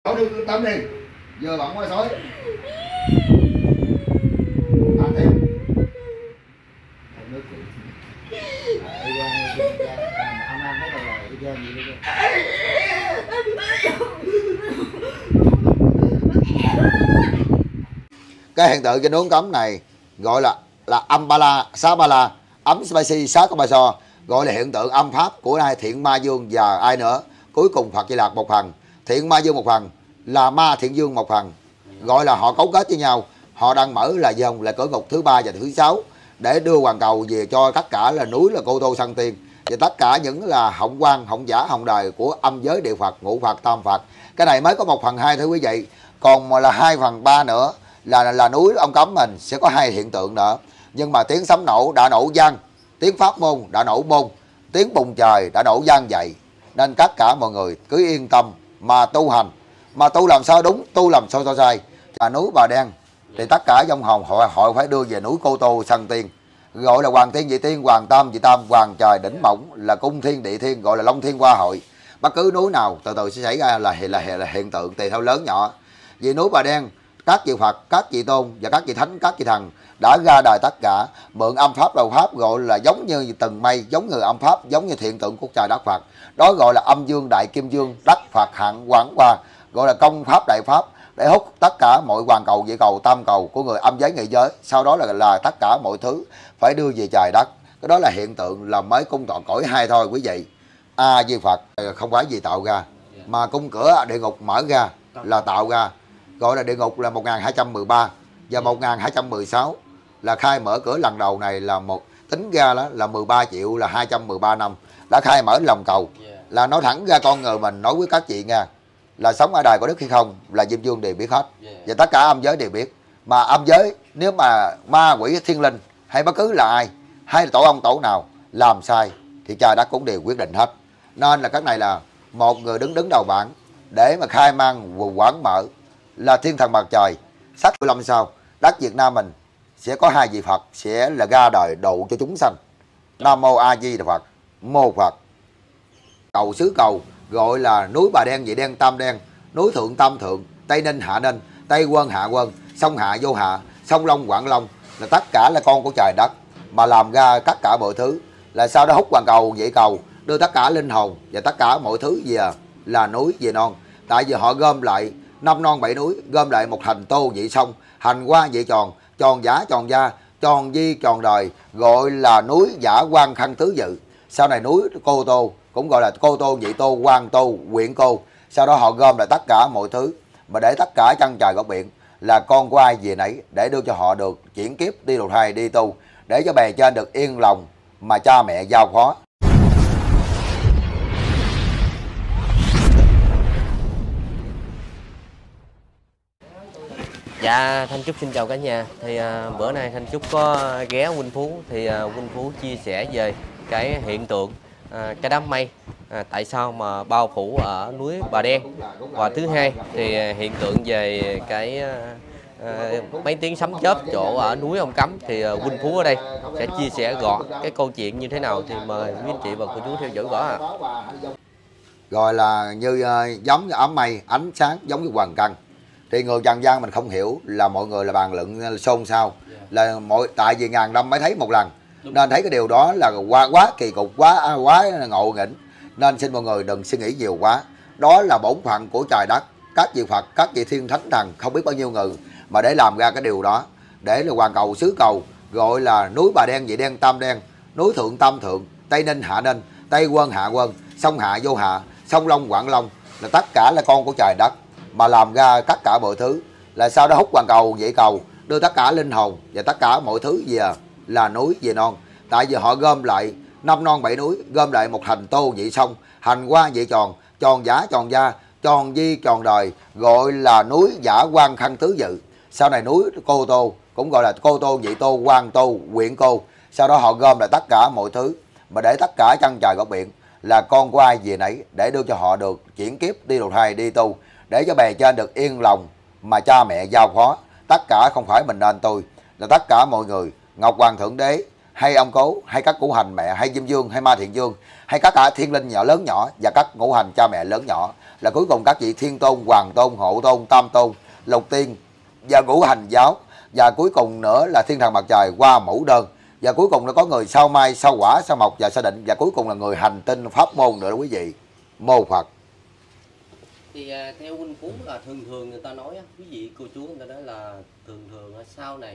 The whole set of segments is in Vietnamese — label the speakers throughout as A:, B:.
A: Cậu đi tắm đi. Giờ bận quá sói. Ăn thêm. Nước ông ăn cái này là y chang gì đó. Cái hiện tượng trên uống cấm này gọi là âm ba la, xá ba la, ấm spicy, xá ba so, gọi là hiện tượng âm pháp của hai thiện ma dương và ai nữa. Cuối cùng Phật Di Lạc một phần, thiện ma dương một phần, là ma thiện dương một phần, gọi là họ cấu kết với nhau. Họ đang mở là dòng là cửa ngục thứ ba và thứ sáu để đưa hoàn cầu về cho tất cả là núi là Cô Tô Sân Tiên và tất cả những là hồng quan, hồng giả, hồng đời của âm giới địa Phật, ngũ Phật, tam Phật. Cái này mới có 1/2 thưa quý vị, còn mà là 2/3 nữa là núi ông cấm mình sẽ có hai hiện tượng nữa. Nhưng mà tiếng sấm nổ đã nổ vang, tiếng pháp môn đã nổ môn, tiếng bùng trời đã nổ vang dậy, nên tất cả mọi người cứ yên tâm mà tu hành, mà tu làm sao đúng, tu làm sao sai. Là núi Bà Đen thì tất cả dòng hồn họ phải đưa về núi Cô Tô Sân Tiên, gọi là Hoàng Thiên Vị Tiên, Hoàng Tam Vị Tam, Hoàng Trời Đỉnh Mộng, là Cung Thiên Địa Thiên, gọi là Long Thiên Hoa Hội. Bất cứ núi nào từ từ sẽ xảy ra là hiện tượng tùy theo lớn nhỏ. Vì núi Bà Đen, các vị Phật, các vị tôn và các vị thánh, các vị thần đã ra đời tất cả mượn âm pháp đầu pháp, gọi là giống như từng mây, giống như âm pháp, giống như hiện tượng của trời đất Phật. Đó gọi là âm dương đại kim dương, đất Phật hạng quảng hoa, gọi là công pháp đại pháp, để hút tất cả mọi hoàn cầu, vị cầu, tam cầu của người âm giới, nghị giới. Sau đó là tất cả mọi thứ phải đưa về trời đất. Cái đó là hiện tượng là mới cung tọa cõi hai thôi quý vị. A Di Phật không phải gì tạo ra, mà cung cửa địa ngục mở ra là tạo ra. Gọi là địa ngục là 1213 và 1216 là khai mở cửa lần đầu này, là một tính ra đó là 13 triệu là 213 năm đã khai mở lòng cầu. Là nói thẳng ra con người mình nói với các chị nha, là sống ở đời có đức hay không là Diêm Vương đều biết hết, và tất cả âm giới đều biết. Mà âm giới nếu mà ma quỷ thiên linh hay bất cứ là ai, hay là tổ ông tổ nào làm sai thì trời đất cũng đều quyết định hết. Nên là cái này là một người đứng đầu bảng để mà khai mang quảng mở là thiên thần mặt trời. Sách 15 sao đất Việt Nam mình sẽ có hai vị Phật sẽ là ra đời độ cho chúng sanh. Nam Mô A Di Đà Phật, mô Phật. Cầu xứ cầu gọi là núi Bà Đen, Vị Đen, Tam Đen, núi Thượng Tam Thượng, Tây Ninh Hạ Ninh, Tây Quân Hạ Quân, sông Hạ vô Hạ, sông Long Quảng Long, là tất cả là con của trời đất mà làm ra tất cả mọi thứ. Là sau đó hút hoàn cầu, vậy cầu đưa tất cả linh hồn và tất cả mọi thứ về là núi về non. Tại vì họ gom lại 5 non 7 núi, gom lại một thành Tô Vị Sông, hành hoa vậy tròn, tròn giả tròn da, tròn di tròn đời, gọi là núi Giả Quan Khăn Tứ Dự. Sau này núi Cô Tô cũng gọi là Cô Tô, Vị Tô, Quan Tô, Huyện Cô. Sau đó họ gom lại tất cả mọi thứ mà để tất cả chân trời góc biển là con của ai về nấy, để đưa cho họ được chuyển kiếp đi đầu thai đi tu, để cho bề trên được yên lòng mà cha mẹ giao phó.
B: Dạ, Thanh Trúc xin chào cả nhà. Thì bữa nay Thanh Trúc có ghé Vinh Phú thì Vinh Phú chia sẻ về cái hiện tượng cái đám mây tại sao mà bao phủ ở núi Bà Đen. Và thứ hai thì hiện tượng về cái mấy tiếng sấm chớp chỗ ở núi Ông Cấm, thì Vinh Phú ở đây sẽ chia sẻ rõ cái câu chuyện như thế nào, thì mời quý anh chị và cô chú theo dõi rõ ạ.
A: Gọi là như giống như ấm mây, ánh sáng giống như hoàng căn. Thì người trần gian mình không hiểu, là mọi người là bàn luận xôn xao là tại vì ngàn năm mới thấy một lần, nên thấy cái điều đó là quá kỳ cục, quá ngộ nghĩnh. Nên xin mọi người đừng suy nghĩ nhiều quá. Đó là bổn phận của trời đất, các vị Phật, các vị thiên thánh thần không biết bao nhiêu người mà để làm ra cái điều đó, để là hoàn cầu xứ cầu, gọi là núi Bà Đen, Vị Đen, Tam Đen, núi Thượng Tam Thượng, Tây Ninh Hạ Ninh, Tây Quân Hạ Quân, sông Hạ vô Hạ, sông Long Quảng Long, là tất cả là con của trời đất mà làm ra tất cả mọi thứ. Là sau đó hút hoàn cầu, vậy cầu đưa tất cả linh hồn và tất cả mọi thứ về là núi về non. Tại vì họ gom lại 5 non 7 núi, gom lại một thành Tô Vị Sông, hành hoa vậy tròn, tròn giả tròn da, tròn di tròn đời, gọi là núi Giả Quan Khăn Tứ Dự. Sau này núi Cô Tô cũng gọi là Cô Tô, Vị Tô, Quan Tô, Huyện Cô. Sau đó họ gom lại tất cả mọi thứ mà để tất cả chân trời góc biển là con của ai về nấy, để đưa cho họ được chuyển kiếp đi đầu thai đi tu, để cho bề trên được yên lòng mà cha mẹ giao phó. Tất cả không phải mình nên tôi, là tất cả mọi người, Ngọc Hoàng Thượng Đế hay ông Cố hay các ngũ hành mẹ hay Diêm Vương hay Ma Thiện Dương hay các cả thiên linh nhỏ lớn nhỏ và các ngũ hành cha mẹ lớn nhỏ, là cuối cùng các vị thiên tôn, hoàng tôn, hộ tôn, tam tôn, lục tiên và ngũ hành giáo, và cuối cùng nữa là thiên thần mặt trời qua mẫu đơn, và cuối cùng nó có người sao mai, sao hỏa, sao mộc và sao định, và cuối cùng là người hành tinh pháp môn nữa đó quý vị. Mô Phật.
B: Thì theo huynh Phú là thường thường người ta nói, quý vị cô chú người ta nói là thường thường sau này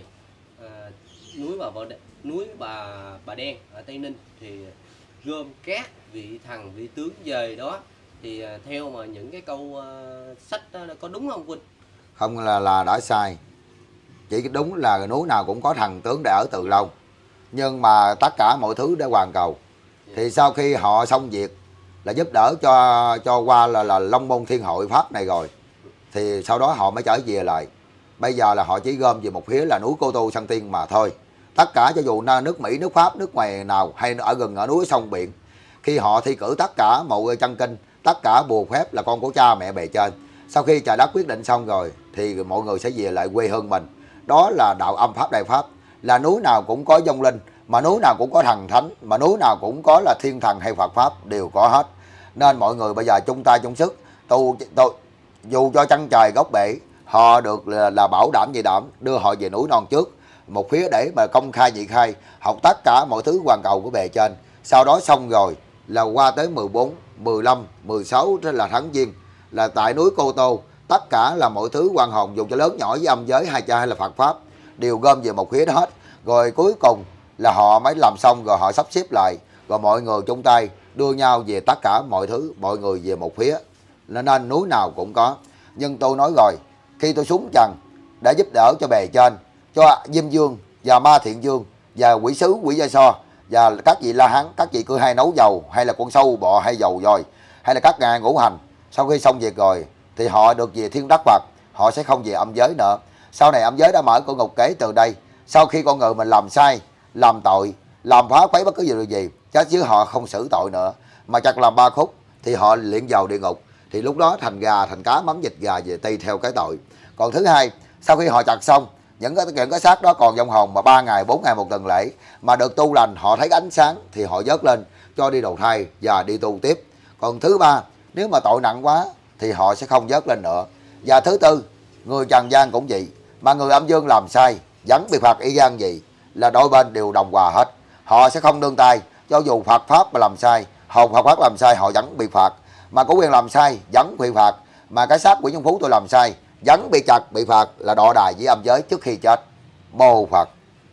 B: núi Bà Đen ở Tây Ninh thì gom các vị thần vị tướng về đó, thì theo mà những cái câu sách đó có đúng không huynh?
A: Không, là đã sai. Chỉ đúng là núi nào cũng có thần tướng để ở từ lâu, nhưng mà tất cả mọi thứ để hoàn cầu. Thì sau khi họ xong việc là giúp đỡ cho qua là Long Môn Thiên Hội Pháp này rồi, thì sau đó họ mới trở về lại. Bây giờ là họ chỉ gom về một phía là núi Cô Tô Săn Tiên mà thôi. Tất cả cho dù nước Mỹ, nước Pháp, nước ngoài nào hay ở gần ở núi sông biển, khi họ thi cử tất cả mọi chân kinh, tất cả bùa phép là con của cha mẹ bề trên. Sau khi trời đất quyết định xong rồi thì mọi người sẽ về lại quê hương mình. Đó là đạo âm pháp đại pháp, là núi nào cũng có vong linh, mà núi nào cũng có thần thánh, mà núi nào cũng có là thiên thần hay Phật pháp đều có hết. Nên mọi người bây giờ chung tay chung sức dù cho chân trời góc bể, họ được là bảo đảm gì đảm đưa họ về núi non trước một phía để mà công khai vị khai, học tất cả mọi thứ hoàn cầu của bề trên. Sau đó xong rồi là qua tới 14, 15, 16 là tháng Giêng, là tại núi Cô Tô, tất cả là mọi thứ quan hồn dùng cho lớn nhỏ với âm giới, hai cha hay là Phật pháp đều gom về một phía đó hết. Rồi cuối cùng là họ mới làm xong rồi họ sắp xếp lại, rồi mọi người chung tay đưa nhau về tất cả mọi thứ, mọi người về một phía. Nên núi nào cũng có. Nhưng tôi nói rồi, khi tôi xuống trần đã giúp đỡ cho bề trên, cho Diêm Dương và Ma Thiện Dương và quỷ sứ quỷ Gia So và các vị La Hán, các vị cứ hay nấu dầu hay là con sâu bọ hay dầu rồi hay là các ngài ngũ hành, sau khi xong việc rồi thì họ được về thiên đắc Phật, họ sẽ không về âm giới nữa. Sau này âm giới đã mở cửa ngục kể từ đây. Sau khi con người mình làm sai, làm tội, làm phá quấy bất cứ điều gì, chứ họ không xử tội nữa, mà chặt làm 3 khúc thì họ luyện vào địa ngục. Thì lúc đó thành gà, thành cá, mắm, vịt, gà về tùy theo cái tội. Còn thứ hai, sau khi họ chặt xong, những cái xác đó còn vong hồn mà 3 ngày, 4 ngày một tuần lễ mà được tu lành, họ thấy ánh sáng thì họ vớt lên cho đi đầu thai và đi tu tiếp. Còn thứ ba, nếu mà tội nặng quá thì họ sẽ không vớt lên nữa. Và thứ tư, người trần gian cũng vậy, mà người âm dương làm sai vẫn bị phạt y gan gì, là đôi bên đều đồng hòa hết. Họ sẽ không nương tay, cho dù Phật pháp mà làm sai, hồn Phật pháp làm sai họ vẫn bị phạt, mà Cổ Quyền làm sai vẫn bị phạt, mà cái xác của Nhân Phú tôi làm sai vẫn bị chặt bị phạt, là đọa đài với âm giới trước khi chết. Mô Phật.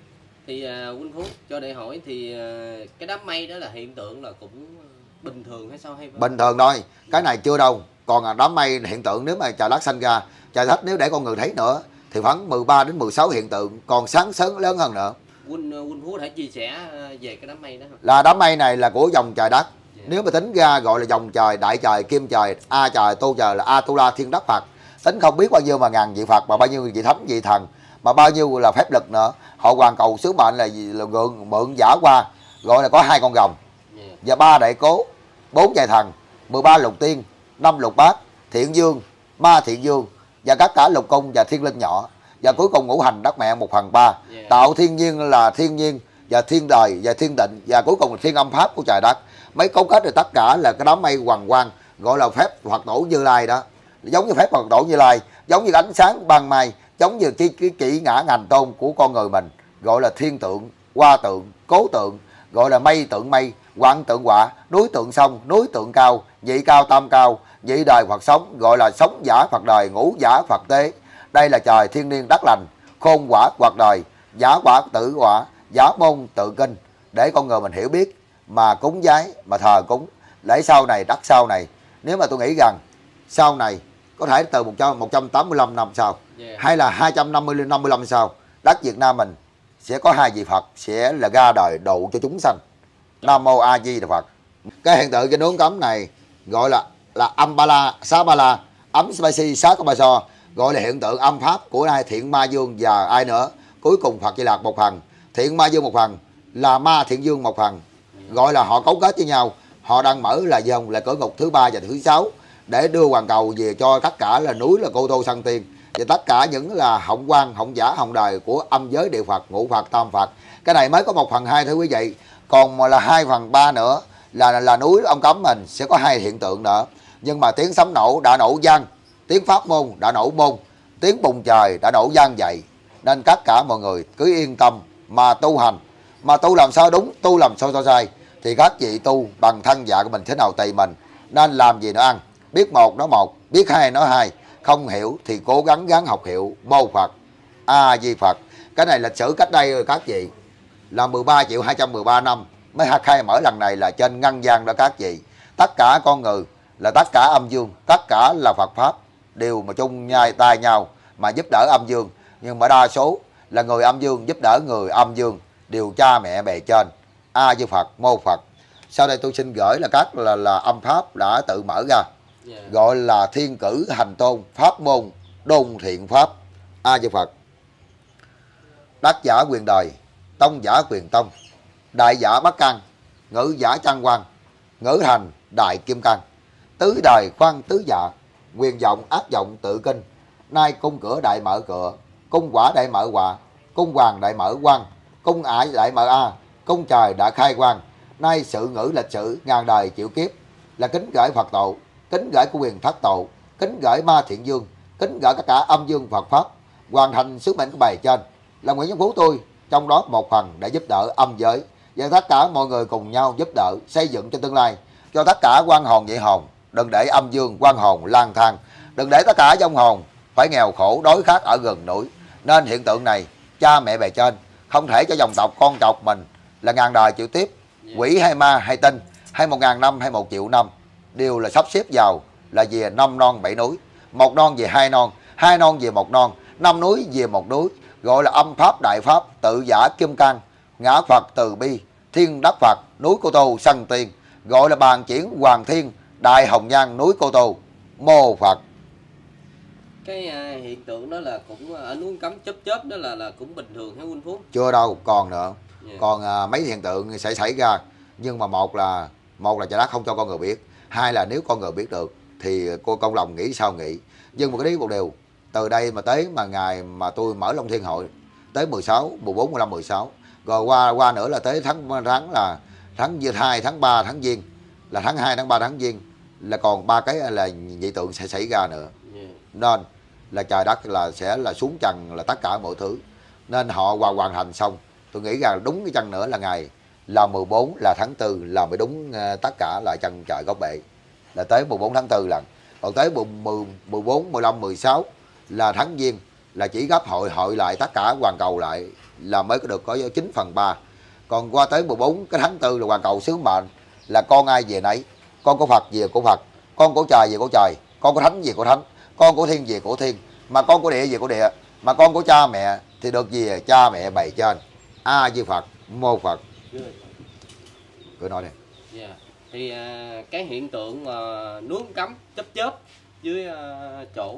B: Thì huynh Phú cho để hỏi thì cái đám mây đó là hiện tượng là cũng bình thường hay sao hay vậy?
A: Bình thường thôi, cái này chưa đâu. Còn đám mây hiện tượng nếu mà trời đất sanh ra, trời đất nếu để con người thấy nữa thì khoảng 13 đến 16 hiện tượng, còn sáng sớm lớn hơn nữa.
B: Huynh Phú thể chia sẻ về cái đám mây đó không?
A: Là đám mây này là của dòng trời đất. Nếu mà tính ra gọi là dòng trời, đại trời, kim trời, A trời, Tô trời là Atula thiên đắc Phật. Tính không biết bao nhiêu mà ngàn vị Phật, mà bao nhiêu vị thánh, vị thần, mà bao nhiêu là phép lực nữa. Họ hoàn cầu sứ mệnh là mượn giả qua, gọi là có 2 con rồng và 3 đại cố, 4 trời thần, 13 lục tiên, 5 lục bát, Thiện Dương, Ma Thiện Dương và các cả lục cung và thiên linh nhỏ, và cuối cùng ngũ hành đất mẹ 1/3, tạo thiên nhiên là thiên nhiên và thiên đời và thiên định, và cuối cùng là thiên âm pháp của trời đất. Mấy cấu kết rồi tất cả là cái đám mây hoàng quang, gọi là phép Phật tổ Như Lai đó, giống như phép Phật tổ Như Lai, giống như ánh sáng ban mai, giống như cái kỹ ngã ngành tôn của con người mình, gọi là thiên tượng, hoa tượng, cố tượng, gọi là mây tượng mây, quang tượng quả, núi tượng sông, núi tượng cao, nhị cao tam cao, nhị đời Phật sống, gọi là sống giả Phật đời, ngũ giả Phật tế. Đây là trời thiên niên đất lành, khôn quả Phật đời, giả quả tự quả, giả môn tự kinh, để con người mình hiểu biết mà cúng vái, mà thờ cúng, để sau này đất sau này, nếu mà tôi nghĩ rằng sau này có thể từ 185 năm sau, hay là 255 năm sau, đất Việt Nam mình sẽ có 2 vị Phật sẽ là ra đời độ cho chúng sanh. Nam Mô A Di Đà Phật. Cái hiện tượng trên núi Cấm này gọi là âm ba la, xá ba la, ấm spicy, xá có ba so, gọi là hiện tượng âm pháp của ai Thiện Ma Dương và ai nữa. Cuối cùng Phật Di Lạc một phần, Thiện Ma Dương một phần, là Ma Thiện Dương một phần, gọi là họ cấu kết với nhau. Họ đang mở là dòng là cửa ngục thứ 3 và thứ 6 để đưa hoàn cầu về cho tất cả là núi là Cô Tô Săn Tiên, và tất cả những là hồng quang, hồng giả, hồng đời của âm giới địa Phật, ngũ Phật, tam Phật. Cái này mới có 1/2 thưa quý vị, còn mà là 2/3 nữa là núi ông Cấm mình sẽ có 2 hiện tượng nữa. Nhưng mà tiếng sấm nổ đã nổ vang, tiếng pháp môn đã nổ môn, tiếng bùng trời đã nổ vang dậy. Nên tất cả mọi người cứ yên tâm mà tu hành. Mà tu làm sao đúng, tu làm sao sai thì các vị tu bằng thân dạ của mình thế nào tùy mình. Nên làm gì nó ăn, biết một nói một, biết hai nói hai, không hiểu thì cố gắng gắng học hiểu. Mô Phật, A Di Phật. Cái này lịch sử cách đây rồi các vị, là 13.213 năm mới khai mở lần này là trên ngân gian đó các vị. Tất cả con người là tất cả âm dương, tất cả là Phật pháp đều mà chung nhai tay nhau mà giúp đỡ âm dương. Nhưng mà đa số là người âm dương giúp đỡ người âm dương, đều cha mẹ bề trên. A Di Phật, Mô Phật. Sau đây tôi xin gửi là các là âm pháp đã tự mở ra, gọi là thiên cử hành tôn pháp môn đôn thiện pháp. A Di Phật. Đắc giả quyền đời, tông giả quyền tông, đại giả bắc căn, ngữ giả trang quan, ngữ hành đại kim cang, tứ đời khoan tứ dạ, quyền vọng áp vọng tự kinh. Nay cung cửa đại mở cửa, cung quả đại mở quả, cung hoàng đại mở quan, cung ải đại mở a, cung trời đã khai quang. Nay sự ngữ lịch sử ngàn đời chịu kiếp, là kính gửi Phật tổ, kính gửi của quyền thất tổ, kính gửi ma thiện dương, kính gửi tất cả âm dương Phật pháp, hoàn thành sứ mệnh của bài trên. Là Nguyễn Văn Phú tôi trong đó một phần để giúp đỡ âm giới, và tất cả mọi người cùng nhau giúp đỡ xây dựng cho tương lai, cho tất cả quan hồn vậy hồn. Đừng để âm dương quan hồn lang thang, đừng để tất cả vong hồn phải nghèo khổ đói khát ở gần núi. Nên hiện tượng này cha mẹ bề trên không thể cho dòng tộc con tộc mình là ngàn đời chịu tiếp. Quỷ hay ma hay tinh hay 1.000 năm hay 1 triệu năm đều là sắp xếp vào là về 5 non 7 núi, 1 non về 2 non, 2 non về 1 non, 5 núi về 1 núi, gọi là âm pháp đại pháp tự giả kim cang, ngã Phật từ bi, thiên đắc Phật núi Cô Tô sân tiên, gọi là bàn chuyển hoàng thiên đại hồng nhan núi Cô Tô. Mô Phật.
B: Cái hiện tượng đó là cũng ở núi Cấm chớp chớp đó là cũng bình thường hả Huynh Phú?
A: Chưa đâu, còn nữa. Còn mấy hiện tượng sẽ xảy ra, nhưng mà một là trời đất không cho con người biết, hai là nếu con người biết được thì cô công lòng nghĩ sao nghĩ. Nhưng mà cái đấy một điều, từ đây mà tới mà ngày mà tôi mở Long Thiên Hội tới 16, 14, 15, 16, rồi qua nữa là tới tháng là tháng 2, tháng 3, tháng Giêng, là tháng 2, tháng 3, tháng Giêng, là còn 3 cái là dị tượng sẽ xảy ra nữa. Nên là trời đất là sẽ là xuống trần là tất cả mọi thứ. Nên họ hoàn thành xong, tôi nghĩ rằng đúng cái chân nữa là ngày là 14 là tháng 4 là mới đúng tất cả là chân trời góc bể, là tới 14 tháng 4 lần. Còn tới 14, 15, 16 là tháng Giêng, là chỉ gấp hội lại tất cả hoàn cầu lại là mới có được có 9/3. Còn qua tới 14 cái tháng 4 là hoàn cầu sứ mệnh, là con ai về nấy, con của Phật về của Phật, con của trời về của trời, con của thánh về của thánh, con của thiên về của thiên, mà con của địa về của địa, mà con của cha mẹ thì được về cha mẹ bày trên. A Di Phật, Mô Phật. Cứ nói đi.
B: Thì cái hiện tượng núi Cấm chớp chớp dưới chỗ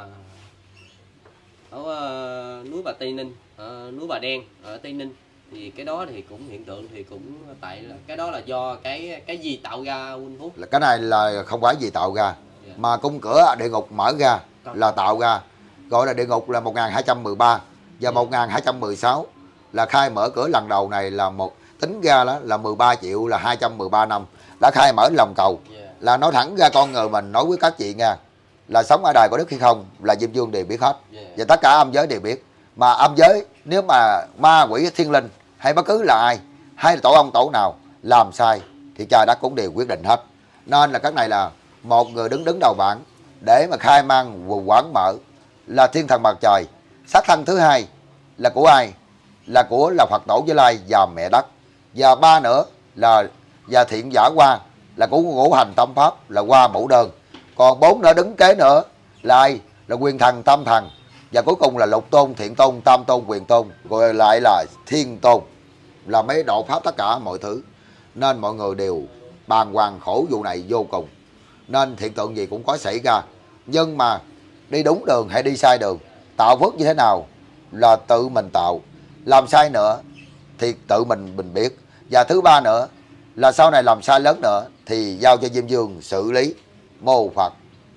B: ở núi Bà Tây Ninh, núi Bà Đen ở Tây Ninh, thì cái đó thì cũng hiện tượng thì cũng tại là cái đó là do cái gì tạo ra Huynh Phú?
A: Là cái này là không phải gì tạo ra, mà cung cửa địa ngục mở ra là tạo ra, gọi là địa ngục là 1213 và 1216 là khai mở cửa lần đầu này, là tính ra đó là 13 triệu là 213 năm đã khai mở lòng cầu. Là nói thẳng ra con người mình nói với các chị nha, là sống ở đời có đức hay không là Diêm Dương đều biết hết, và tất cả âm giới đều biết. Mà âm giới nếu mà ma quỷ thiên linh hay bất cứ là ai hay là tổ ông tổ nào làm sai thì trời đất cũng đều quyết định hết. Nên là cái này là một người đứng đầu bảng để mà khai mang quảng mở là thiên thần mặt trời. Sát thân thứ hai là của ai? Là Phật tổ Như Lai và mẹ đất. Và ba nữa là và thiện giả hoa là của ngũ hành tâm pháp là hoa mẫu đơn. Còn 4 nữa đứng kế nữa là ai? Là quyền thần tam thần. Và cuối cùng là lục tôn, thiện tôn, tam tôn, quyền tôn, rồi lại là thiên tôn, là mấy độ pháp tất cả mọi thứ. Nên mọi người đều bàng hoàng khổ vụ này vô cùng. Nên hiện tượng gì cũng có xảy ra. Nhưng mà đi đúng đường hay đi sai đường, tạo phước như thế nào là tự mình tạo, làm sai nữa thì tự mình biết. Và thứ ba nữa là sau này làm sai lớn nữa thì giao cho Diêm Dương xử lý. Mô Phật.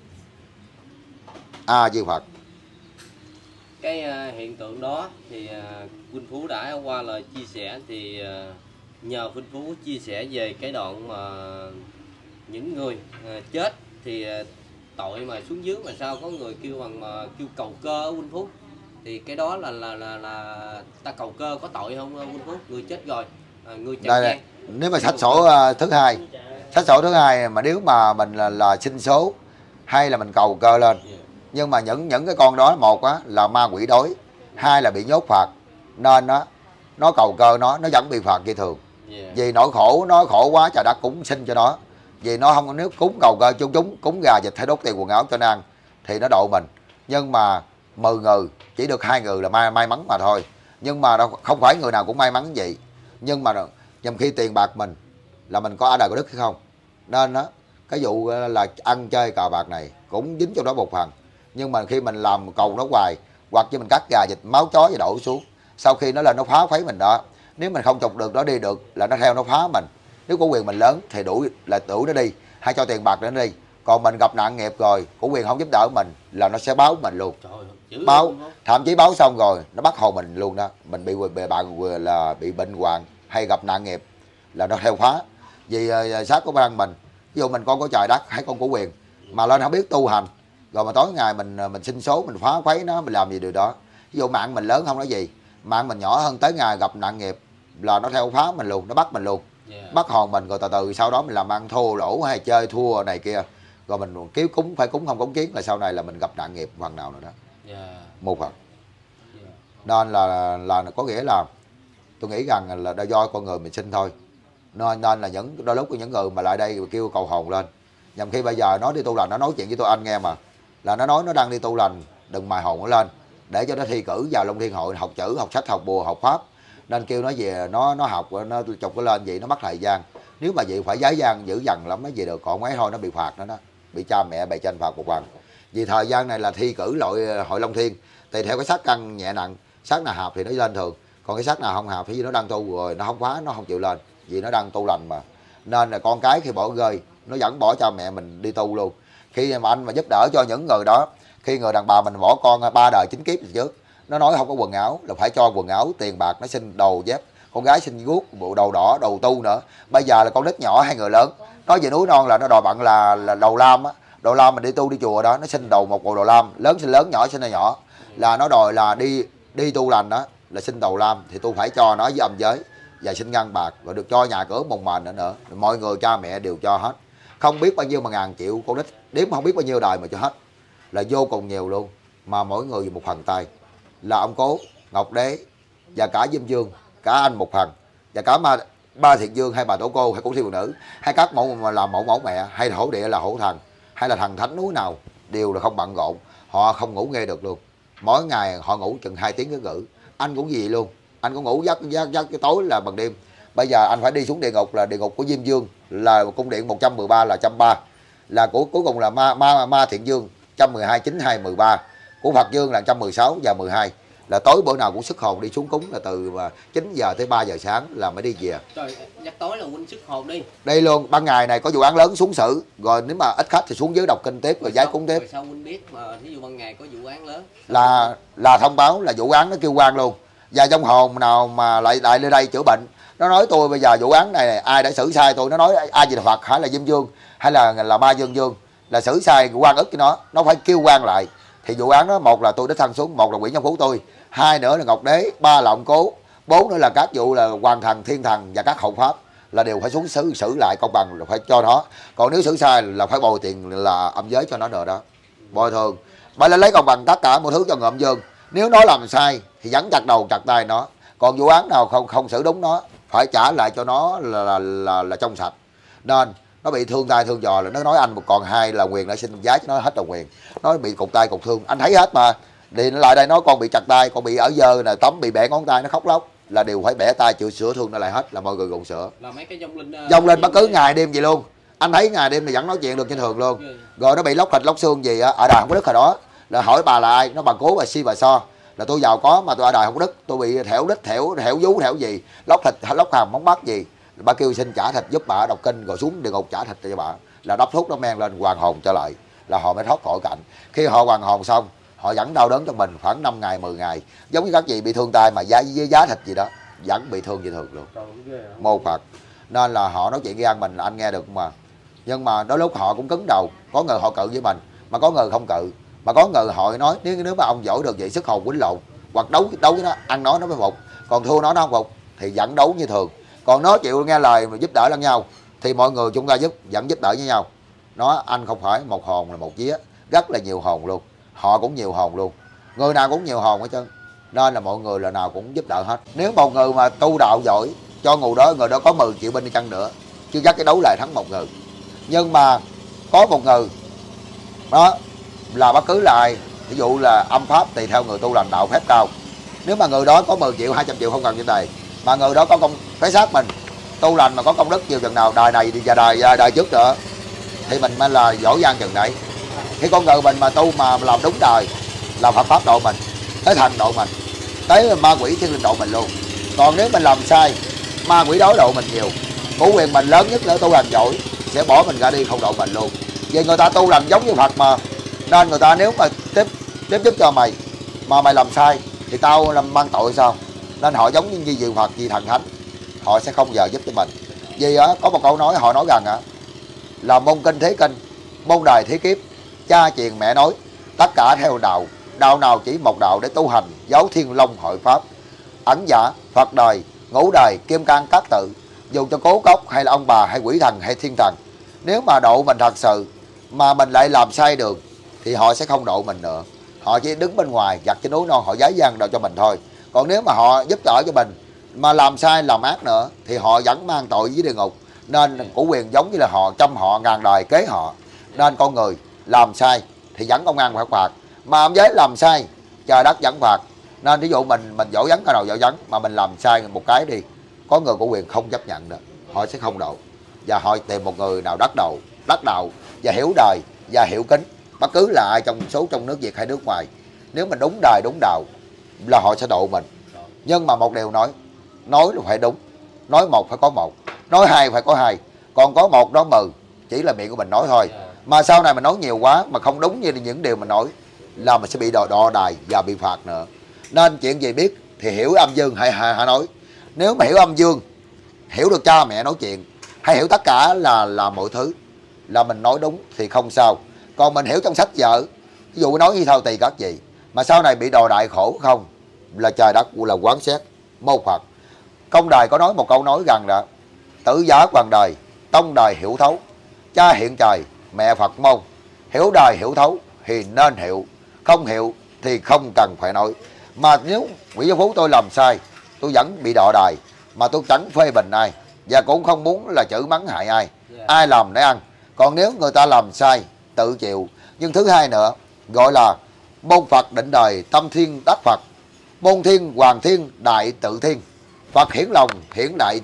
A: A Di Phật.
B: Cái hiện tượng đó thì Huynh Phú đã qua lời chia sẻ, thì nhờ Huynh Phú chia sẻ về cái đoạn mà những người chết thì tội mà xuống dưới mà sao có người kêu bằng kêu cầu cơ ở Vĩnh Phúc, thì cái đó là ta cầu cơ có tội không Vĩnh Phúc? Người chết rồi, người chạy ngang.
A: Nếu mà sách sổ thứ hai, sách sổ thứ hai mà nếu mà mình là xin số hay là mình cầu cơ lên, nhưng mà những cái con đó, một á là ma quỷ đối, hai là bị nhốt phạt, nên nó cầu cơ nó vẫn bị phạt như thường. Vì nỗi khổ nó khổ quá trời đất cũng xin cho nó, vì nó không, nếu cúng cầu cơ chúng cúng gà vịt hay đốt tiền quần áo cho nó ăn thì nó độ mình. Nhưng mà 10 người chỉ được 2 người là may mắn mà thôi, nhưng mà không phải người nào cũng may mắn vậy. Nhưng mà nhằm khi tiền bạc mình là mình có đời có đức hay không, nên cái vụ là ăn chơi cờ bạc này cũng dính trong đó một phần. Nhưng mà khi mình làm cầu nó hoài, hoặc như mình cắt gà vịt máu chó và đổ xuống, sau khi nó lên nó phá phấy mình đó, nếu mình không chụp được nó đi được là nó theo nó phá mình. Nếu của quyền mình lớn thì đuổi nó đi, hay cho tiền bạc nó đi. Còn mình gặp nạn nghiệp rồi, của quyền không giúp đỡ mình là nó sẽ báo mình luôn. Báo, thậm chí báo xong rồi nó bắt hồn mình luôn đó. Mình bị bạn là bị bệnh hoạn hay gặp nạn nghiệp là nó theo phá. Vì sát của ban mình, ví dụ mình con có trời đất hay con của quyền mà lên không biết tu hành, rồi mà tối ngày mình xin số, mình phá khuấy nó, mình làm gì điều đó. Ví dụ mạng mình lớn không nói gì, mạng mình nhỏ hơn, tới ngày gặp nạn nghiệp là nó theo phá mình luôn, nó bắt mình luôn. Bắt hồn mình, rồi từ từ sau đó mình làm ăn thua lỗ hay chơi thua này kia, rồi mình kiếm cúng phải cúng không cúng kiến, là sau này là mình gặp nạn nghiệp phần nào nữa đó. Một phần. Nên là có nghĩa là tôi nghĩ rằng là do con người mình sinh thôi. Nên là đôi lúc những người mà lại đây kêu cầu hồn lên, nhằm khi bây giờ nó đi tu lành, nó nói chuyện với tôi anh nghe mà, là nó nói nó đang đi tu lành, đừng mài hồn nó lên để cho nó thi cử vào Long Thiên Hội, học chữ, học sách, học bùa, học pháp. Nên kêu nó về nó học, nó chụp cái lên vậy nó mất thời gian. Nếu mà vậy phải giới gian dữ dằn lắm mới về được, còn mấy thôi nó bị phạt nữa đó, bị cha mẹ bày tranh phạt một lần. Vì thời gian này là thi cử hội Long Thiên, tùy theo cái sát căn nhẹ nặng, sát nào hợp thì nó lên thường, còn cái sát nào không hợp thì nó đang tu rồi nó không phá, nó không chịu lên vì nó đang tu lành mà. Nên là con cái khi bỏ rơi nó vẫn bỏ cha mẹ mình đi tu luôn. Khi mà anh mà giúp đỡ cho những người đó, khi người đàn bà mình bỏ con 3 đời 9 kiếp trước, nó nói không có quần áo là phải cho quần áo, tiền bạc, nó xin đồ dép, con gái xin guốc, bộ đồ đỏ, đồ tu nữa. Bây giờ là con nít nhỏ hay người lớn nói về núi non là nó đòi bạn là đầu lam á, đầu lam mình đi tu đi chùa đó, nó xin đầu một bộ đồ lam, lớn xin lớn, nhỏ xin là nhỏ, là nó đòi là đi tu lành đó là xin đầu lam, thì tôi phải cho nó với âm giới và xin ngân bạc, rồi được cho nhà cửa mùng mền nữa. Mọi người cha mẹ đều cho hết, không biết bao nhiêu mà ngàn triệu, con nít đếm không biết bao nhiêu đời mà cho hết, là vô cùng nhiều luôn. Mà mỗi người một phần tay, là ông Cố, Ngọc Đế và cả Diêm Dương, cả anh một phần, và cả ba Thiện Dương hay bà Tổ Cô hay Cổ Thi Phụ Nữ, hay các mẫu mà làm mẫu mẹ, hay là hổ địa là hổ thần, hay là thần thánh núi nào đều là không bận rộn, họ không ngủ nghe được luôn. Mỗi ngày họ ngủ chừng 2 tiếng cái ngữ. Anh cũng gì luôn, anh cũng ngủ giấc cái tối là bằng đêm. Bây giờ anh phải đi xuống địa ngục, là địa ngục của Diêm Dương là cung điện 113 là 130, là cuối cùng là ma Thiện Dương 112 9 2 13, của Phật Dương là 116 và 12, là tối bữa nào cũng xuất hồn đi xuống cúng, là từ 9 giờ tới 3 giờ sáng là mới đi về.
B: Trời, nhắc tối là huynh xuất hồn đi.
A: Đây luôn, ban ngày này có vụ án lớn xuống xử, rồi nếu mà ít khách thì xuống dưới đọc kinh tiếp rồi giái cúng tiếp.
B: Rồi sao huynh biết mà ví dụ ban ngày có vụ án lớn?
A: Là thông báo là vụ án nó kêu quan luôn. Và trong hồn nào mà lại lên đây chữa bệnh, nó nói tôi bây giờ vụ án này ai đã xử sai tôi, nó nói ai gì là Phật hay là Diêm Dương hay là ma Dương là xử sai quan ức cho nó phải kêu quan lại. Thì vụ án đó, một là tôi đích thân xuống, một là quỷ trong phú tôi, hai nữa là Ngọc Đế, ba là ông Cố, bốn nữa là các vụ là hoàng thần, thiên thần và các hậu pháp là đều phải xuống xử lại công bằng, là phải cho nó. Còn nếu xử sai là phải bồi tiền là âm giới cho nó nữa đó, bồi thường. Bởi lấy công bằng tất cả mọi thứ cho người âm dương. Nếu nó làm sai thì vẫn chặt đầu chặt tay nó, còn vụ án nào không xử đúng nó phải trả lại cho nó là trong sạch. Nên nó bị thương tay thương giò là nó nói anh một còn hai là quyền đã xin giá cho nó hết đồng quyền, nó bị cục tay cục thương anh thấy hết mà. Thì nó lại đây nó con bị chặt tay, con bị ở dơ nè, tấm bị bẻ ngón tay, nó khóc lóc là đều phải bẻ tay chịu sửa thương nó lại hết, là mọi người cùng sửa.
B: Là mấy cái
A: dông lên bất cứ ngày đêm gì luôn, anh thấy ngày đêm thì vẫn nói chuyện được trên thường luôn. Rồi nó bị lóc thịt lóc xương gì á, ở đài không có đức hồi đó, là hỏi bà là ai, nó bà Cố bà Si bà So, là tôi giàu có mà tôi ở đài không có đức, tôi bị thẻo đít thẻo vú thẻo gì, lóc thịt lóc hàm móng mắt gì. Bà kêu xin trả thịt giúp bà đọc kinh, rồi xuống địa ngục trả thịt cho bà, là đắp thuốc nó men lên hoàn hồn trở lại, là họ mới thoát khỏi cảnh. Khi họ hoàn hồn xong họ vẫn đau đớn cho mình khoảng 5 ngày 10 ngày, giống như các chị bị thương tay mà giá thịt gì đó vẫn bị thương như thường luôn. Mô Phật. Nên là họ nói chuyện với anh mình anh nghe được mà. Nhưng mà đôi lúc họ cũng cứng đầu, có người họ cự với mình, mà có người không cự, mà có người họ nói nếu mà ông giỏi được vậy sức hồn quýnh lộn, hoặc đấu với nó, ăn nó mới phục, còn thua nó không phục thì vẫn đấu như thường. Còn nó chịu nghe lời mà giúp đỡ lẫn nhau thì mọi người chúng ta vẫn giúp đỡ với nhau. Nó anh không phải một hồn là một vía, rất là nhiều hồn luôn, họ cũng nhiều hồn luôn, người nào cũng nhiều hồn hết trơn, nên là mọi người là nào cũng giúp đỡ hết. Nếu một người mà tu đạo giỏi, cho người đó có 10 triệu binh đi chăng nữa chứ chắc cái đấu lại thắng một người. Nhưng mà có một người đó là bất cứ là ai, ví dụ là âm pháp tùy theo người tu lành đạo phép cao, nếu mà người đó có 10 triệu 200 triệu không cần như này, mà người đó có công cái xác mình tu lành mà có công đức nhiều chừng nào, đời này thì đời trước nữa thì mình mới là giỏi giang chừng đấy. Khi con người mình mà tu mà làm đúng đời là Phật pháp độ mình, tới thần độ mình, tới ma quỷ thiên linh độ mình luôn. Còn nếu mình làm sai, ma quỷ đối độ mình nhiều, của quyền mình lớn nhất nữa tu lành giỏi sẽ bỏ mình ra đi không độ mình luôn. Vì người ta tu lành giống như Phật mà, nên người ta nếu mà tiếp giúp cho mày mà mày làm sai thì tao làm mang tội sao, nên họ giống như vị Phật, vị thần thánh, họ sẽ không giờ giúp cho mình. Vì có một câu nói họ nói rằng là môn kinh thế kinh, môn đời thế kiếp, cha truyền mẹ nói, tất cả theo đạo, đạo nào chỉ một đạo để tu hành, giáo thiên long hội pháp, ẩn giả Phật đời, ngũ đời, kim cang các tự, dù cho cố cốc hay là ông bà hay quỷ thần hay thiên thần, nếu mà độ mình thật sự mà mình lại làm sai đường thì họ sẽ không độ mình nữa, họ chỉ đứng bên ngoài giặt trên núi non họ giái giang độ cho mình thôi. Còn nếu mà họ giúp đỡ cho mình mà làm sai làm ác nữa thì họ vẫn mang tội với địa ngục. Nên của quyền giống như là họ trăm họ ngàn đời kế họ, nên con người làm sai thì vẫn công an phải phạt, mà ông giới làm sai trời đất vẫn phạt. Nên ví dụ mình giỏi vắng cái nào giỏi vắng mà mình làm sai một cái đi, có người của quyền không chấp nhận được, họ sẽ không độ, và họ tìm một người nào đắc đạo và hiểu đời và hiểu kính, bất cứ là ai trong nước Việt hay nước ngoài, nếu mình đúng đời đúng đạo là họ sẽ độ mình. Nhưng mà một điều nói là phải đúng, nói một phải có một, nói hai phải có hai, còn có một đó mừ chỉ là miệng của mình nói thôi. Mà sau này mình nói nhiều quá mà không đúng như những điều mình nói là mình sẽ bị đọ đài và bị phạt nữa. Nên chuyện gì biết thì hiểu âm dương hay nói. Nếu mà hiểu âm dương, hiểu được cha mẹ nói chuyện, hay hiểu tất cả là mọi thứ là mình nói đúng thì không sao. Còn mình hiểu trong sách vở, ví dụ nói như thao tỳ các gì mà sau này bị đò đại khổ không, là trời đất là quán xét mâu Phật. Công đài có nói một câu nói rằng là tử giả hoàng đời, tông đời hiểu thấu, cha hiện trời, mẹ Phật môn, hiểu đời hiểu thấu thì nên hiểu, không hiểu thì không cần phải nói. Mà nếu Nguyễn Văn Phú tôi làm sai, tôi vẫn bị đọ đài, mà tôi chẳng phê bình ai và cũng không muốn là chửi mắng hại ai, ai làm để ăn. Còn nếu người ta làm sai tự chịu. Nhưng thứ hai nữa gọi là môn Phật định đời, tâm thiên đắc Phật, môn thiên hoàng thiên đại tự thiên, Phật hiển lòng hiển đại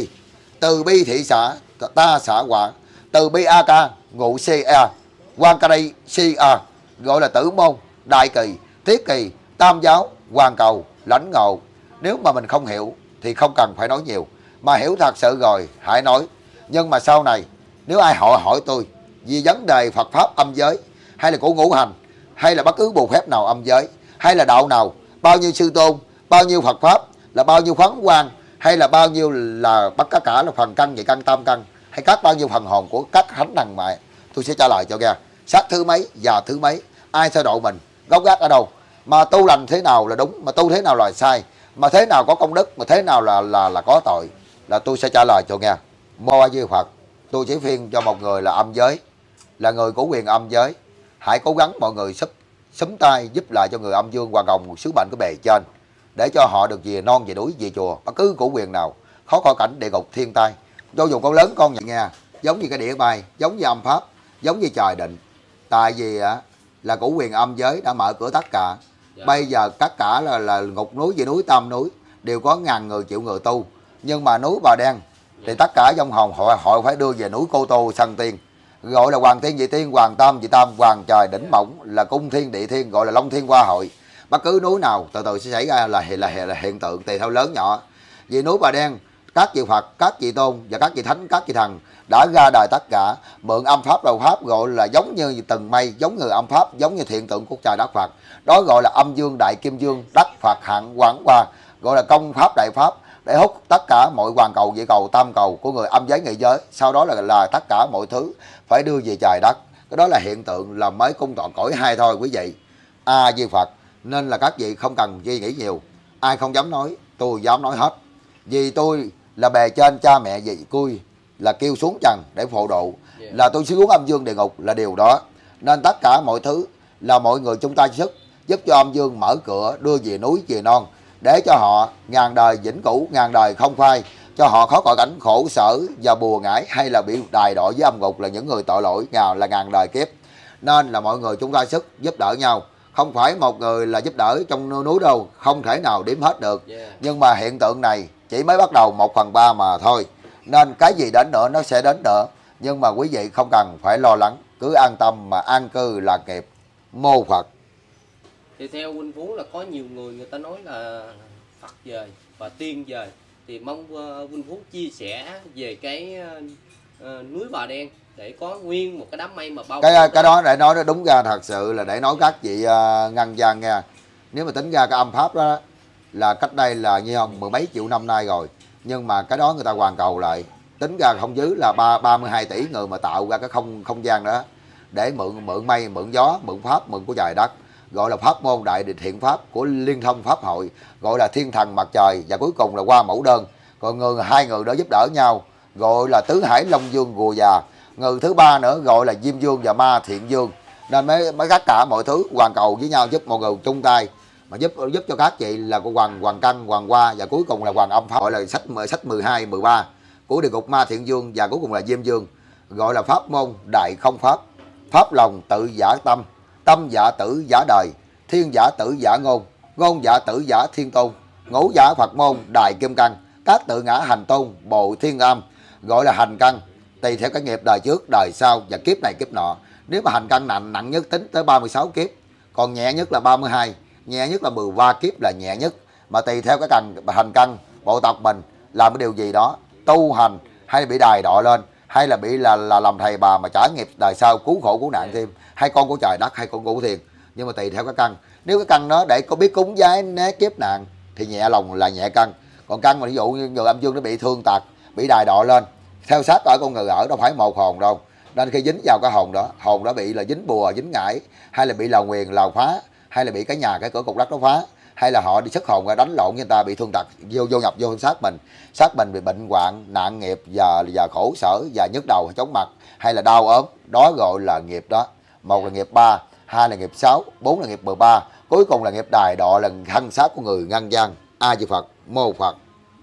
A: từ bi thị xã ta xã quả, từ bi a ca ngụ ca quan ca đây ca, gọi là tử môn đại kỳ thiết kỳ tam giáo hoàn cầu lãnh ngộ. Nếu mà mình không hiểu thì không cần phải nói nhiều, mà hiểu thật sự rồi hãy nói. Nhưng mà sau này nếu ai hỏi tôi vì vấn đề Phật pháp âm giới, hay là của ngũ hành, hay là bất cứ bùa phép nào âm giới, hay là đạo nào, bao nhiêu sư tôn, bao nhiêu Phật pháp, là bao nhiêu phán quan, hay là bao nhiêu là tất cả là phần căn vậy, căn tam căn, hay các bao nhiêu phần hồn của các thánh thần mẹ, tôi sẽ trả lời cho nghe. Sát thứ mấy và thứ mấy, ai sẽ độ mình, gốc gác ở đâu, mà tu lành thế nào là đúng, mà tu thế nào là sai, mà thế nào có công đức, mà thế nào là có tội, là tôi sẽ trả lời cho nghe. Mô A Di Phật. Tôi chỉ phiên cho một người là âm giới, là người của quyền âm giới, hãy cố gắng mọi người xúm tay giúp lại cho người âm dương hòa đồng một sứ mệnh của bề trên, để cho họ được về non về núi về chùa, bất cứ của quyền nào khó khỏi cảnh địa ngục thiên tai. Cho dù con lớn con nghe giống như cái đĩa bay, giống như âm pháp, giống như trời định. Tại vì là của quyền âm giới đã mở cửa tất cả. Bây giờ tất cả là ngục núi về núi tam núi đều có ngàn người triệu người tu, nhưng mà núi Bà Đen thì tất cả dòng hồn họ phải đưa về núi Cô Tô săn tiên, gọi là hoàng thiên vị tiên, hoàng tam vị tam, hoàng trời đỉnh mỏng là cung thiên địa thiên, gọi là long thiên hoa hội. Bất cứ núi nào từ từ sẽ xảy ra là hiện tượng tùy theo lớn nhỏ. Vì núi Bà Đen các vị Phật, các vị tôn và các vị thánh, các vị thần đã ra đời tất cả, mượn âm pháp đầu pháp, gọi là giống như từng mây, giống như âm pháp, giống như hiện tượng của trời đất Phật. Đó gọi là âm dương đại kim dương, đất Phật hạng quảng hoa, gọi là công pháp đại pháp, để hút tất cả mọi hoàn cầu, địa cầu, tam cầu của người âm giới nghị giới, sau đó là tất cả mọi thứ phải đưa về trời đất. Cái đó là hiện tượng là mới cung tọa cõi hai thôi quý vị. A Di Phật. Nên là các vị không cần suy nghĩ nhiều. Ai không dám nói, tôi dám nói hết. Vì tôi là bề trên cha mẹ gì tôi là kêu xuống trần để phhộ độ, là tôi xuống âm dương địa ngục là điều đó. Nên tất cả mọi thứ là mọi người chung tay sức giúp cho âm dương mở cửa đưa về núi về non, để cho họ ngàn đời vĩnh cửu, ngàn đời không phai, cho họ khó khỏi cảnh khổ sở và bùa ngải, hay là bị đài đọa với âm ngục là những người tội lỗi là ngàn đời kiếp. Nên là mọi người chung tay sức giúp đỡ nhau, không phải một người là giúp đỡ trong núi đâu, không thể nào đếm hết được. Nhưng mà hiện tượng này chỉ mới bắt đầu 1/3 mà thôi. Nên cái gì đến nữa nó sẽ đến nữa. Nhưng mà quý vị không cần phải lo lắng, cứ an tâm mà an cư lạc nghiệp. Mô Phật.
B: Thì theo huynh Phú là có nhiều người ta nói là Phật về và tiên về, thì mong huynh Phú chia sẻ về cái núi Bà Đen để có nguyên một cái đám mây mà bao
A: cái đó để nói nó đúng ra, thật sự là để nói các vị ngăn gian nha. Nếu mà tính ra cái âm pháp đó là cách đây là như không mười mấy triệu năm nay rồi, nhưng mà cái đó người ta hoàn cầu lại, tính ra không dưới là 32 tỷ người mà tạo ra cái không gian đó để mượn mây, mượn gió, mượn pháp, mượn của trời đất, gọi là pháp môn đại thiện pháp của Liên Thông Pháp Hội, gọi là thiên thần mặt trời, và cuối cùng là qua mẫu đơn. Còn hai người đó giúp đỡ nhau gọi là tứ hải long dương gùa già. Người thứ ba nữa gọi là Diêm Dương và Ma Thiện Dương. Nên mới tất cả mọi thứ hoàn cầu với nhau, giúp mọi người chung tay mà giúp cho các chị là của hoàng căn, hoàng hoa, và cuối cùng là hoàng âm pháp, gọi là sách 12, 13 của địa ngục Ma Thiện Dương, và cuối cùng là Diêm Dương, gọi là pháp môn đại không pháp. Pháp lòng tự giả tâm, tâm giả tử giả đời, thiên giả tử giả ngôn, ngôn giả tử giả thiên tôn, ngũ giả Phật môn đại kim căn, các tự ngã hành tôn bộ thiên âm, gọi là hành căn tùy theo cái nghiệp đời trước, đời sau và kiếp này kiếp nọ. Nếu mà hành căn nặng nhất tính tới 36 kiếp, còn nhẹ nhất là 32, nhẹ nhất là 13 kiếp là nhẹ nhất. Mà tùy theo cái hành căn bộ tộc mình làm cái điều gì đó, tu hành hay là bị đài đọa lên, hay là bị là làm thầy bà mà trả nghiệp đời sau cứu khổ cứu nạn thêm, hay con của trời đất hay con của thiên. Nhưng mà tùy theo cái căn, nếu cái căn đó để có biết cúng giái né kiếp nạn thì nhẹ lòng là nhẹ căn. Còn căn mà ví dụ như người âm dương nó bị thương tật, bị đài đọa lên, theo sát ở con người ở đâu phải một hồn đâu. Nên khi dính vào cái hồn đó bị là dính bùa, dính ngải, hay là bị lào nguyền, lào phá, hay là bị cái nhà cái cửa cục đất nó phá, hay là họ đi xuất hồn ra đánh lộn với người ta, bị thương tật vô nhập vô sát mình bị bệnh hoạn nạn nghiệp và khổ sở và nhức đầu chóng mặt hay là đau ốm, đó gọi là nghiệp đó. Một là nghiệp 3, hai là nghiệp 6, 4 là nghiệp 13, cuối cùng là nghiệp đài đọa, là thân xác của người ngăn gian. A Di Phật. Mô Phật.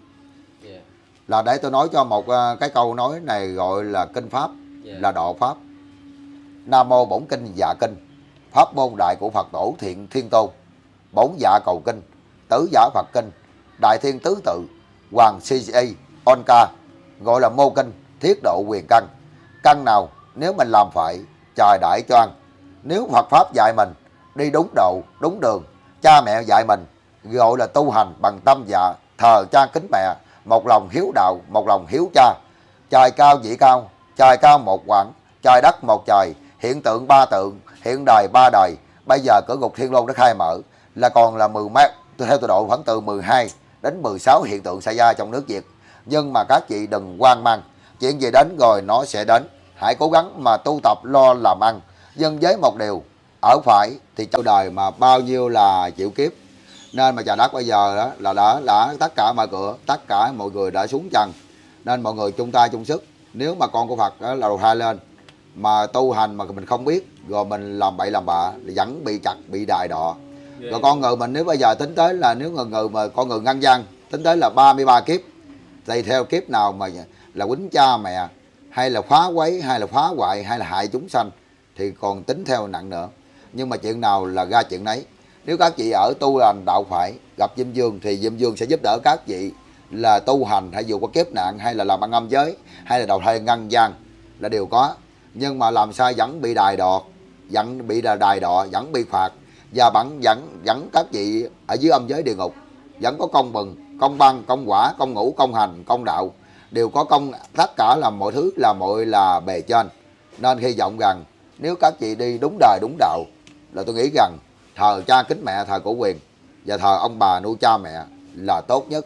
A: Là để tôi nói cho một cái câu nói này gọi là kinh pháp, là độ pháp. Nam mô bổn kinh dạ kinh, pháp môn đại của Phật tổ Thiện Thiên Tôn, bổn dạ cầu kinh, tứ giả Phật kinh, đại thiên tứ tự, hoàng CCA Onca, gọi là mô kinh, thiết độ quyền căn. Căn nào nếu mình làm phải, trời đại cho ăn. Nếu Phật pháp dạy mình đi đúng độ, đúng đường, cha mẹ dạy mình gọi là tu hành bằng tâm dạ, thờ cha kính mẹ, một lòng hiếu đạo, một lòng hiếu cha. Trời cao vị cao, trời cao một quảng, trời đất một trời, hiện tượng ba tượng, hiện đời ba đời. Bây giờ cửa ngục Thiên Lôn đã khai mở, là còn là 10 mét, theo tôi độ khoảng từ 12 đến 16 hiện tượng xảy ra trong nước Việt. Nhưng mà các chị đừng hoang mang, chuyện gì đến rồi nó sẽ đến. Hãy cố gắng mà tu tập lo làm ăn. Nhưng với một điều, ở phải thì trong đời mà bao nhiêu là chịu kiếp. Nên mà trời đất bây giờ đó đã tất cả mọi cửa, tất cả mọi người đã xuống trần. Nên mọi người chung tay chung sức. Nếu mà con của Phật đó là đầu thai lên mà tu hành mà mình không biết, rồi mình làm bậy làm bạ thì vẫn bị chặt, bị đài đọa. Rồi con người mình nếu bây giờ tính tới là nếu người mà con người ngăn gian tính tới là 33 kiếp, thì theo kiếp nào mà là quýnh cha mẹ, hay là phá quấy, hay là phá hoại, hay là hại chúng sanh thì còn tính theo nặng nữa. Nhưng mà chuyện nào là ra chuyện nấy. Nếu các chị ở tu hành đạo phải gặp Diêm Dương thì Diêm Dương sẽ giúp đỡ các chị là tu hành, hay dù có kiếp nạn, hay là làm ăn âm giới, hay là đầu thai ngăn gian là đều có. Nhưng mà làm sao vẫn bị đài đọt, vẫn bị đài đọa, vẫn bị phạt, và vẫn các chị ở dưới âm giới địa ngục vẫn có công bừng, công băng, công quả, công ngũ, công hành, công đạo, đều có công, tất cả là mọi thứ là mọi là bề trên. Nên hy vọng rằng nếu các chị đi đúng đời đúng đạo là tôi nghĩ rằng thờ cha kính mẹ, thờ cổ quyền và thờ ông bà nuôi cha mẹ là tốt nhất.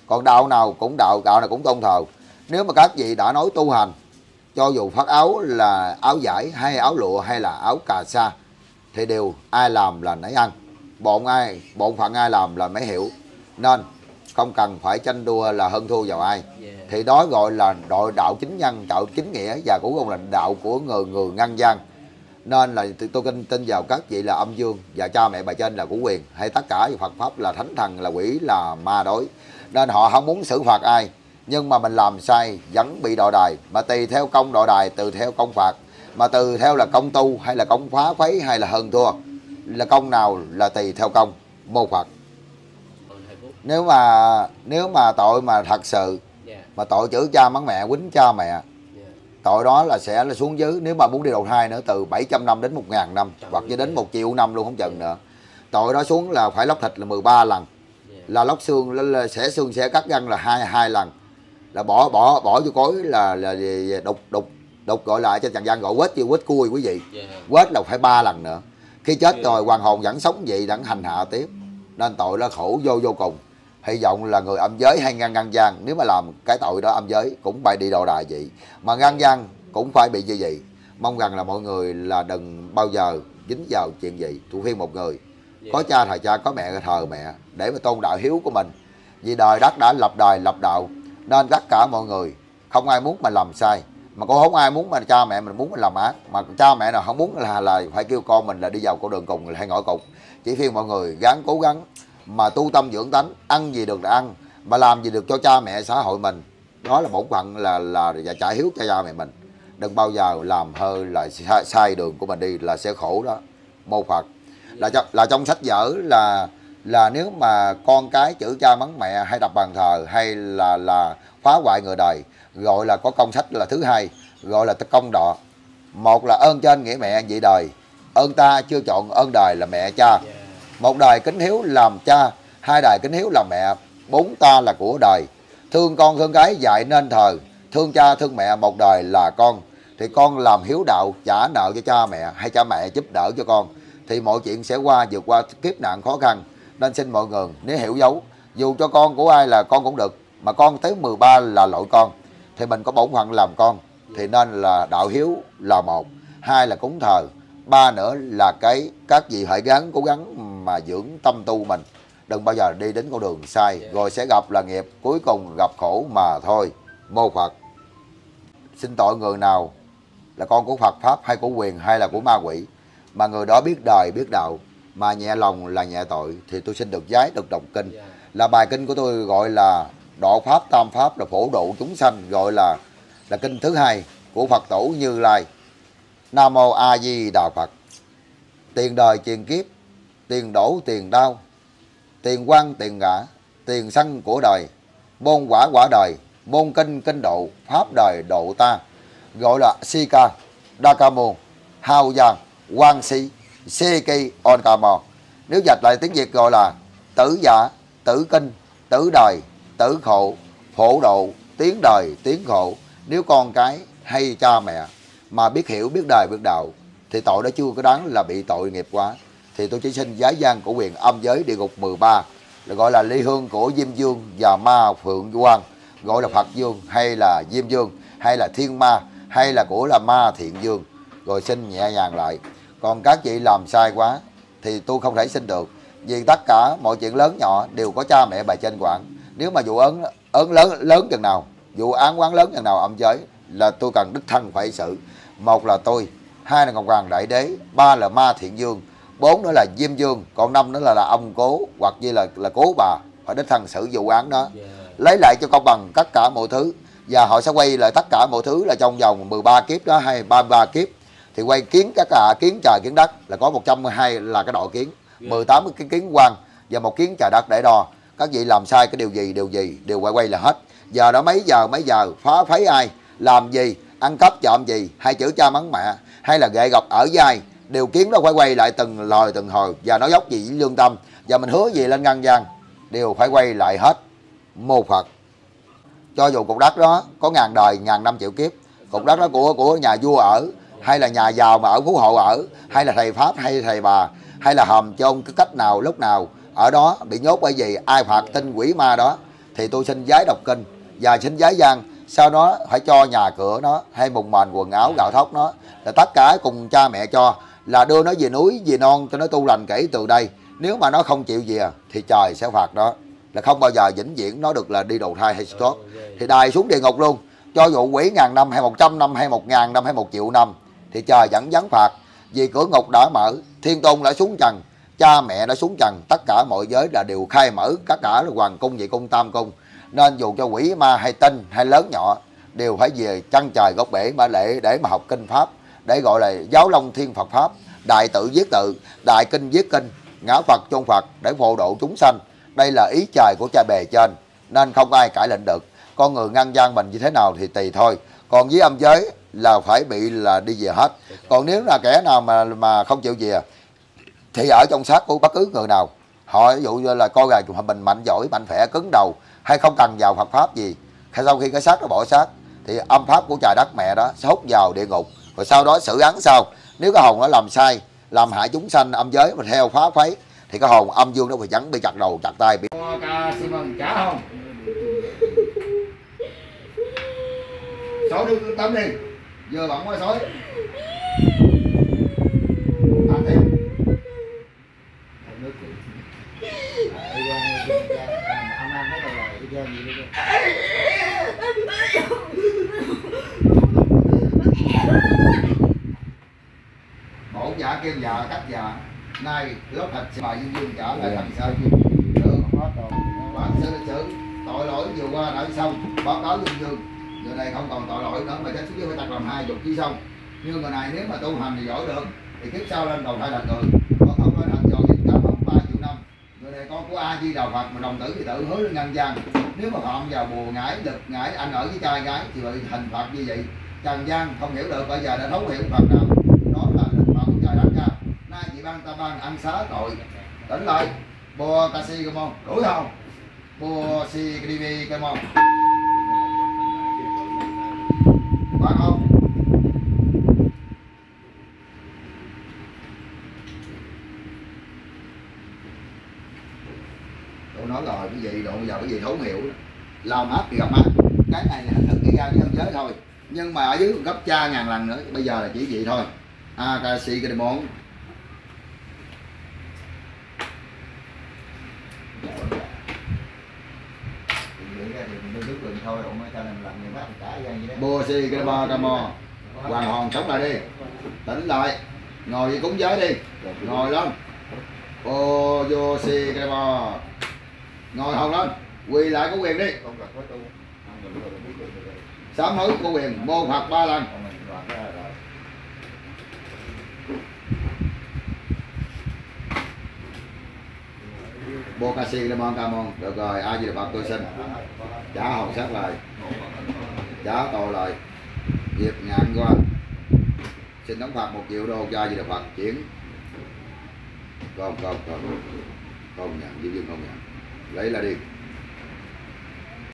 A: Còn đạo nào cũng đạo nào cũng tôn thờ. Nếu mà các vị đã nói tu hành, cho dù phát áo là áo vải hay áo lụa hay là áo cà sa, thì đều ai làm là nấy ăn, bổn phận ai làm là mấy hiểu, nên không cần phải tranh đua là hơn thua vào ai. Thì đó gọi là đội đạo chính nhân, đạo chính nghĩa, và cũng còn là đạo của người ngăn gian. Nên là tôi tin vào các vị là âm dương, và cha mẹ bà trên là của quyền, hay tất cả Phật pháp là thánh thần, là quỷ, là ma đối, nên họ không muốn xử phạt ai. Nhưng mà mình làm sai vẫn bị đọa đài, mà tùy theo công đọa đài, từ theo công phạt, mà từ theo là công tu hay là công phá khuấy hay là hơn thua, là công nào là tùy theo công mô Phật. Nếu mà tội mà thật sự mà tội chửi cha mắng mẹ, quýnh cha mẹ, tội đó là sẽ là xuống dưới. Nếu mà muốn đi đầu thai nữa, từ 700 năm đến 1000 năm, hoặc cho đến 1 triệu năm luôn không chừng nữa. Tội đó xuống là phải lóc thịt là 13 lần, là lóc xương, là xương sẽ cắt gân là hai lần, là bỏ vô cối là đục gọi lại cho trần gian gọi quết cui quý vị. Quết là phải 3 lần nữa. Khi chết rồi hoàn hồn vẫn sống vậy, vẫn hành hạ tiếp, nên tội đó khổ vô cùng. Hy vọng là người âm giới hay ngăn gian, nếu mà làm cái tội đó âm giới cũng phải đi đọa đài vậy, mà ngăn gian cũng phải bị như vậy. Mong rằng là mọi người là đừng bao giờ dính vào chuyện gì. Tôi khuyên một người có cha thờ cha, có mẹ thờ mẹ, để mà tôn đạo hiếu của mình. Vì đời đất đã lập đời lập đạo, nên tất cả mọi người không ai muốn mà làm sai, mà cũng không ai muốn mà cha mẹ mình muốn mình làm ác. Mà cha mẹ nào không muốn là phải kêu con mình là đi vào con đường cùng hay ngõ cụt. Chỉ khuyên mọi người cố gắng mà tu tâm dưỡng tánh, ăn gì được là ăn, mà làm gì được cho cha mẹ xã hội mình. Đó là bổn phận là trả hiếu cho cha mẹ mình. Đừng bao giờ làm hơi là sai đường của mình đi, là sẽ khổ đó. Mô Phật là trong sách vở là nếu mà con cái chửi cha mắng mẹ hay đập bàn thờ hay là phá hoại người đời, gọi là có công sách là thứ hai, gọi là công đọ. Một là ơn trên nghĩa mẹ vậy đời, ơn ta chưa chọn ơn đời là mẹ cha. Một đời kính hiếu làm cha, hai đời kính hiếu làm mẹ, bốn ta là của đời. Thương con thương cái dạy nên thờ, thương cha thương mẹ một đời là con. Thì con làm hiếu đạo, trả nợ cho cha mẹ, hay cha mẹ giúp đỡ cho con, thì mọi chuyện sẽ vượt qua kiếp nạn khó khăn. Nên xin mọi người nếu hiểu dấu, dù cho con của ai là con cũng được, mà con tới 13 là lỗi con, thì mình có bổn phận làm con. Thì nên là đạo hiếu là một, hai là cúng thờ, ba nữa là các vị hãy cố gắng mà dưỡng tâm tu mình, đừng bao giờ đi đến con đường sai, rồi sẽ gặp là nghiệp, cuối cùng gặp khổ mà thôi. Mô Phật. Xin tội người nào là con của Phật pháp hay của quyền hay là của ma quỷ, mà người đó biết đời biết đạo, mà nhẹ lòng là nhẹ tội, thì tôi xin được giái được đọc kinh. Là bài kinh của tôi gọi là Độ Pháp Tam Pháp, là phổ độ chúng sanh, gọi là kinh thứ hai của Phật tổ Như Lai. Nam Mô A Di Đà Phật. Tiền đời tiền kiếp, tiền đổ tiền đau, tiền quan tiền ngã, tiền sanh của đời, môn quả quả đời, môn kinh kinh độ, pháp đời độ ta, gọi là Sika Dakamo Hao Giang Quang Si Seki Onkamo. Nếu dịch lại tiếng Việt gọi là tử giả, tử kinh, tử đời, tử khổ, phổ độ, tiếng đời, tiếng khổ. Nếu con cái hay cha mẹ mà biết hiểu, biết đời, biết đạo, thì tội đó chưa có đáng là bị tội nghiệp quá. Thì tôi chỉ xin giái gian của quyền âm giới địa ngục 13, là gọi là ly hương của Diêm Dương và Ma Phượng Quang, gọi là Phật Dương hay là Diêm Dương hay là Thiên Ma hay là của là Ma Thiện Dương, rồi xin nhẹ nhàng lại. Còn các chị làm sai quá thì tôi không thể xin được, vì tất cả mọi chuyện lớn nhỏ đều có cha mẹ bà trên quản. Nếu mà vụ ớn lớn chừng nào, vụ án quán lớn chừng nào âm giới, là tôi cần đích thân phải xử. Một là tôi, hai là Ngọc Hoàng Đại Đế, ba là Ma Thiện Dương, bốn nữa là Diêm Dương, còn năm nữa là ông cố hoặc như là cố bà, phải đích thân xử vụ án đó, lấy lại cho công bằng tất cả mọi thứ. Và họ sẽ quay lại tất cả mọi thứ là trong vòng 13 kiếp đó hay 33 kiếp, thì quay kiến các kiến trời kiến đất, là có 120 là cái độ kiến, 18 cái kiến quan và một kiến trời đất để đo. Các vị làm sai cái điều gì đều quay là hết. Giờ đó mấy giờ phá phấy ai, làm gì, ăn cắp trộm gì, hay chửi cha mắng mẹ, hay là gậy gọc ở vai, điều kiến đó phải quay lại từng lời từng hồi, và nói dốc gì với lương tâm, và mình hứa gì lên ngăn gian đều phải quay lại hết. Mô Phật. Cho dù cục đất đó có ngàn đời, ngàn năm triệu kiếp, cục đất đó của nhà vua ở, hay là nhà giàu mà ở phú hộ ở, hay là thầy pháp hay thầy bà, hay là hòm chôn cái cách nào lúc nào ở đó bị nhốt bởi vì ai phạt tinh quỷ ma đó, thì tôi xin giấy đọc kinh và xin giấy văn, sau đó phải cho nhà cửa nó hay mùng mền quần áo gạo thóc nó là tất cả cùng cha mẹ cho, là đưa nó về núi về non cho nó tu lành kỹ từ đây. Nếu mà nó không chịu về thì trời sẽ phạt nó, là không bao giờ vĩnh viễn nó được là đi đầu thai hay tốt, thì đài xuống địa ngục luôn. Cho dù quỷ ngàn năm hay 100 năm hay 1000 năm hay 1 triệu năm thì trời vẫn vắng phạt, vì cửa ngục đã mở, thiên tôn đã xuống trần, cha mẹ đã xuống trần, tất cả mọi giới là đều khai mở, tất cả là hoàng cung, nhị cung, tam cung. Nên dù cho quỷ ma hay tinh hay lớn nhỏ đều phải về chân trời gốc bể mà để mà học kinh pháp, để gọi là giáo long thiên Phật pháp, đại tự viết tự, đại kinh viết kinh, ngã Phật chôn Phật để phhộ độ chúng sanh. Đây là ý trời của cha bề trên, nên không ai cãi lệnh được. Con người ngăn gian mình như thế nào thì tùy thôi, còn với âm giới là phải bị là đi về hết. Còn nếu là kẻ nào mà không chịu về thì ở trong xác của bất cứ người nào, họ ví dụ như là coi gà mình mạnh giỏi, mạnh khỏe, cứng đầu hay không cần vào Phật pháp gì, hay sau khi cái xác nó bỏ xác thì âm pháp của trời đất mẹ đó sẽ hút vào địa ngục, rồi sau đó xử án sau. Nếu cái hồn nó làm sai, làm hại chúng sanh âm giới mà theo phá phấy thì cái hồn âm dương nó phải chẳng bị chặt đầu chặt tay. Xin mừng trả không? Sói đưa tắm đi, vừa bận qua sói. Ăn thêm. Bổ giả kim dạ cắt dạ, nay lớp thịt bà dương dương trả lại thành sao dương được bản sự lịch sử tội lỗi vừa qua đã xong, báo cáo dương dương người này không còn tội lỗi nữa mà chắc xuống dưới phải tặc làm 20 chi xong. Nhưng người này nếu mà tu hành thì giỏi được thì kiếp sau lên đầu thai là người, còn không lên hành rồi thì tám 3 triệu năm. Người này con của A Di Đà Phật mà đồng tử thì tự hứa lên ngăn gian, nếu mà phạm vào bùa ngải lực ngải anh ở với trai gái thì bị hình phạt như vậy. Trần gian không hiểu được, bây giờ đã thấu hiểu Phật nào đó là lực phạt của trời đất ra. Nay chị ban ta ban ăn xá tội tỉnh lại. Bùa Kasi come on, đuổi không? Bùa Si Krivi come on. Quan không? Tôi nói rồi cái gì độ bây giờ cái gì thấu hiểu, làm ác thì gặp ác, cái này là hình thức gây ra với âm giới thôi, nhưng mà ở dưới gấp cha ngàn lần nữa, bây giờ là chỉ vậy thôi. Akasi cái món bùa si cái bo camo hoàng hồn sống lại đi, tỉnh lại, ngồi đi cúng giới đi, ngồi lên. Ô vô si cái bo ngồi hồn lên, quỳ lại có quyền đi, sám hối có quyền, mô Phật 3 lần. Bô ca si Lemon Camon, được rồi, A Di Đà Phật tôi xin trả hồn xác lại, trả tội lại, nghiệp ngạn qua, xin đóng phạt 1 triệu đô cho A Di Đà Phật chuyển. Không nhận, Diệu Dương không nhận, lấy là đi.